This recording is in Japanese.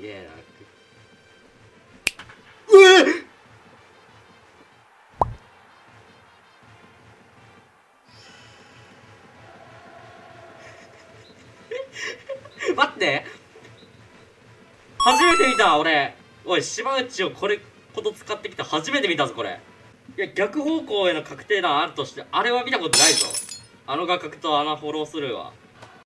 げえな。待って、初めて見た俺。おい、島内をこれこと使ってきた初めて見たぞこれ。いや、逆方向への確定弾あるとして、あれは見たことないぞ。あの画角とあのフォロースルーは。